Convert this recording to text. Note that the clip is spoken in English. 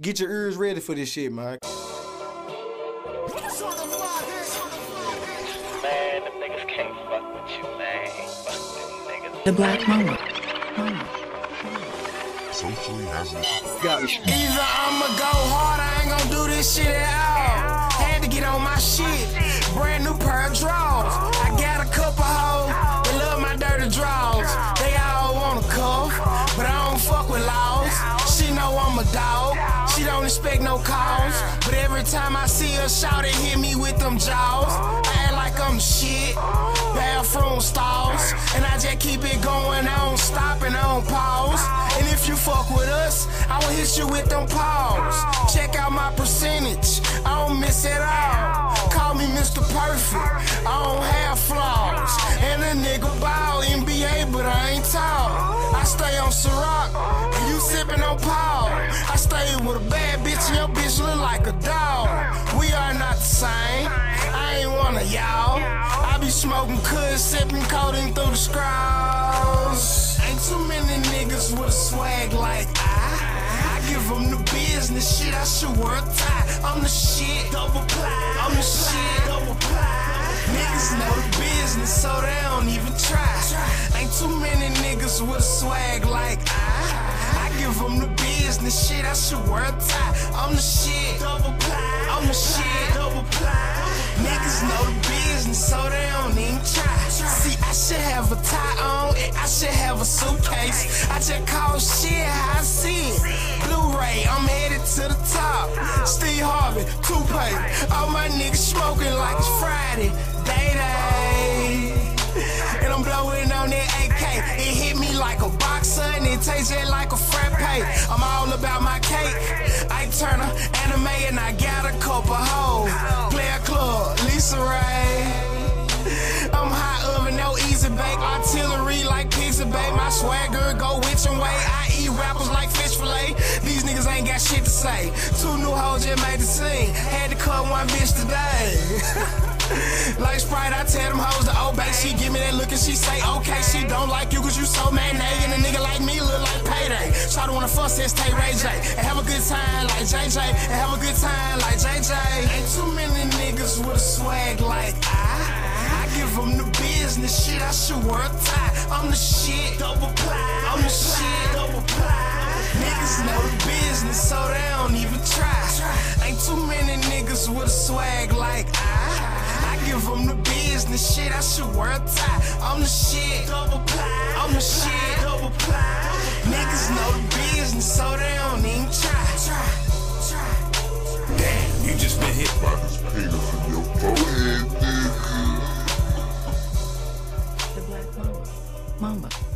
Get your ears ready for this shit, man. Man, them niggas can't fuck with you, man. Fuck them niggas. The Black Mama. Socially hazardous. Either I'ma go hard, I ain't gon' do this shit at all. Had to get on my shit. Brand new pair of drawers. I got a couple hoes that love my dirty drawers. They all wanna cuff, but I don't fuck with laws. She know I'm a dog. She don't expect no calls. But every time I see her shout, it hit me with them jaws. I act like I'm the shit. Bathroom stalls. And I just keep it going, I don't stop and I don't pause. And if you fuck with us, I will hit you with them paws. Check out my percentage, I don't miss it all. Call me Mr. Perfect, I don't have flaws. And a nigga ball NBA, but I ain't tall. I stay on Ciroc, and you sippin' on Paul. I stay with a bad bitch, and your bitch look like a dog. We are not the same, I ain't one of y'all. I be smoking kush, sippin' codeine through the scrolls. Ain't too many niggas with a swag like I give them the business, shit, I should wear a tie. I'm the shit, double ply. I'm the shit, double ply. Niggas know the business, so they don't even try. Ain't too many niggas with a swag like I give them the business, shit, I should wear a tie. I'm the shit, double ply. I'm the shit, double ply. Niggas know the business, so they don't even try. See, I should have a tie on, and I should have a suitcase. I just call shit how I see it. Blu-ray, I'm headed to the top. Steve Harvey, Tupac, all my niggas smoking like it's Friday. Day. And I'm blowing on that AK. It hit me like a boxer, and it tastes just like a frappe. I'm all about my cake. Ike Turner, anime, and I got a couple hoes. Player Club, Lisa Ray. I'm hot oven, no easy bake. Artillery like pizza bake. My swagger go which way. I eat rappers like fish fillet. These niggas ain't got shit to say. Two new hoes just made the scene. Had to cut one bitch today. Like Sprite, I tell them hoes to obey. She give me that look and she say, okay. She don't like you cause you so mayonnaise. And a nigga like me look like Payday. Try to wanna fuss, says take Ray J. And have a good time like JJ. And have a good time like JJ. Ain't too many niggas with a swag like I give them the business, shit, I should wear a tie. I'm the shit, double ply. I'm the shit, double ply. Niggas know the business, so they don't even try. Ain't too many niggas with a swag like I give them the business, shit, I should wear a tie. I'm the shit, double ply. I'm the shit, double ply. Niggas know the business, so they don't even try. Damn, you just been hit. Rockets penis in your forehead, nigga. The Black Mama. Mama.